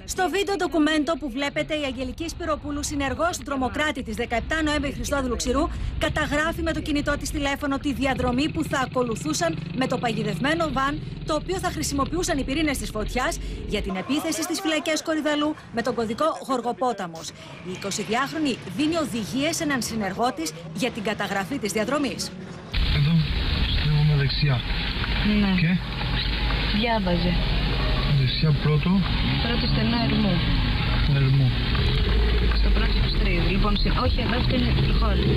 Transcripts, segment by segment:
Στο βίντεο ντοκουμέντο που βλέπετε, η Αγγελική Σπυροπούλου, συνεργός του τρομοκράτη της 17 Νοέμβρη Χριστόδουλου Ξηρού, καταγράφει με το κινητό της τηλέφωνο τη διαδρομή που θα ακολουθούσαν με το παγιδευμένο βαν, το οποίο θα χρησιμοποιούσαν οι πυρήνες της φωτιάς για την επίθεση στις φυλακές Κορυδαλλού με τον κωδικό Γοργοπόταμος. Η 22χρονη δίνει οδηγίες σε έναν συνεργό της για την καταγραφή της διαδρομής. Εδώ στρέφουμε δεξιά. Ναι. Και Διάβαζε. δεξιά πρώτο. Πρώτο στενό Ερμού. Ερμού. Στο πρώτο του στρίδι. Λοιπόν, όχι, εδώ αυτό είναι προχώρη.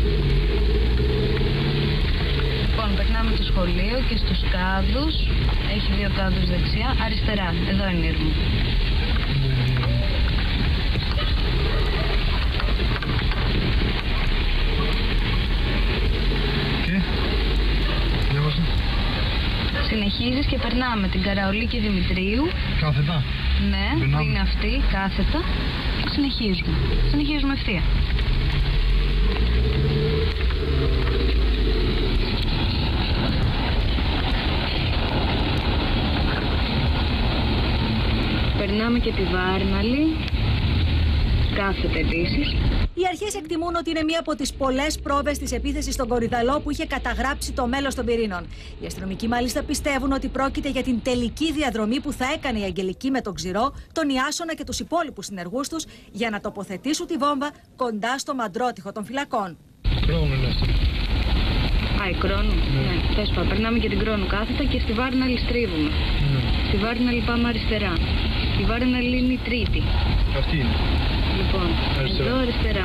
Λοιπόν, περνάμε το σχολείο και στους κάδους. Έχει 2 κάδους δεξιά. Αριστερά. Εδώ είναι η Ερμού. Και διάβασα. Συνεχίζεις και περνάμε την Καραολίκη Δημητρίου. Κάθετα. Ναι, περνάμε. που είναι αυτή, κάθετα. Συνεχίζουμε. Συνεχίζουμε ευθεία. Περνάμε και τη Βάρναλη. Κάθετα επίσης. Οι αρχές εκτιμούν ότι είναι μία από τις πολλές πρόβες της επίθεσης στον Κορυδαλλό που είχε καταγράψει το μέλος των πυρήνων. Οι αστυνομικοί μάλιστα πιστεύουν ότι πρόκειται για την τελική διαδρομή που θα έκανε η Αγγελική με τον Ξηρό, τον Ιάσονα και τους υπόλοιπους συνεργούς τους για να τοποθετήσουν τη βόμβα κοντά στο μαντρότυχο των φυλακών. Κρόνο λες. Α, η Κρόνου. Ναι. Θες πάω. Περνάμε και την Κρόνου κάθετα και στη Βάρναλη στρίβουμε. Ναι. Στη Βάρναλη πάμε αριστερά. Στη Βάρναλη είναι η τρίτη. Αυτή είναι. Λοιπόν, Αριστερά. εδώ αριστερά.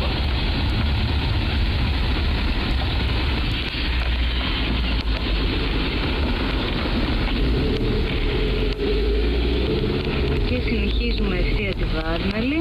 Και συνεχίζουμε ευθεία τη Βάρναλη.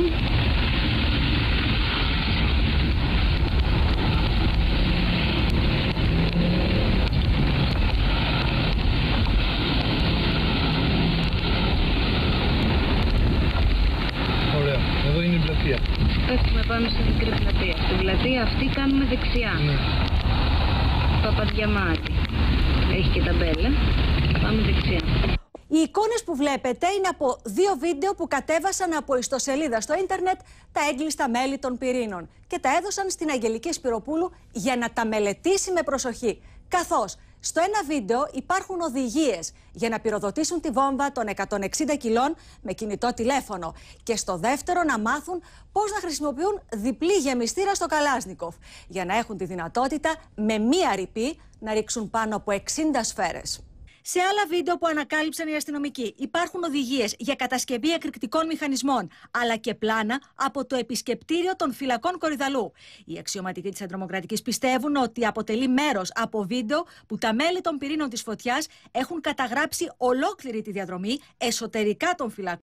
Ωραία. Εδώ είναι η πλατεία. Πέφτουμε πάνω στην μικρή πλατεία. Στην πλατεία αυτή κάνουμε δεξιά. Ναι. Παπαδιαμάτη. Έχει και ταμπέλα. Πάμε δεξιά. Οι εικόνες που βλέπετε είναι από 2 βίντεο που κατέβασαν από ιστοσελίδα στο ίντερνετ τα έγκλειστα μέλη των πυρήνων και τα έδωσαν στην Αγγελική Σπυροπούλου για να τα μελετήσει με προσοχή. Καθώς στο ένα βίντεο υπάρχουν οδηγίες για να πυροδοτήσουν τη βόμβα των 160 κιλών με κινητό τηλέφωνο και στο δεύτερο να μάθουν πώς να χρησιμοποιούν διπλή γεμιστήρα στο Καλάσνικοφ για να έχουν τη δυνατότητα με μία ρηπή να ρίξουν πάνω από 60 σφαίρες. Σε άλλα βίντεο που ανακάλυψαν οι αστυνομικοί υπάρχουν οδηγίες για κατασκευή εκρηκτικών μηχανισμών, αλλά και πλάνα από το επισκεπτήριο των φυλακών Κορυδαλλού. Οι αξιωματικοί της Αντρομοκρατικής πιστεύουν ότι αποτελεί μέρος από βίντεο που τα μέλη των πυρήνων της φωτιάς έχουν καταγράψει ολόκληρη τη διαδρομή εσωτερικά των φυλακών.